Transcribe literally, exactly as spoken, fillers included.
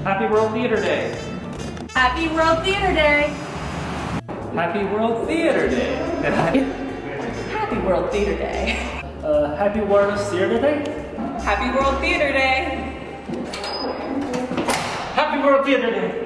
Happy World Theater Day. Happy World Theater Day. Happy World Theater Day. Happy World Theater Day. Uh, Happy World Theater Day. Happy World Theater Day. Happy World Theater Day.